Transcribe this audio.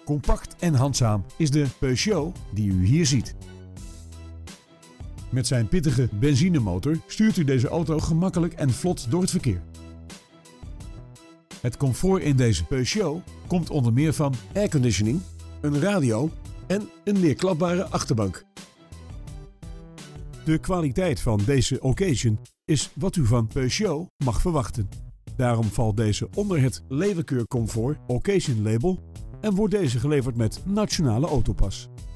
Compact en handzaam is de Peugeot die u hier ziet. Met zijn pittige benzinemotor stuurt u deze auto gemakkelijk en vlot door het verkeer. Het comfort in deze Peugeot komt onder meer van airconditioning, een radio en een neerklapbare achterbank. De kwaliteit van deze occasion is wat u van Peugeot mag verwachten. Daarom valt deze onder het Leverkeur Comfort Occasion label en wordt deze geleverd met Nationale Autopas.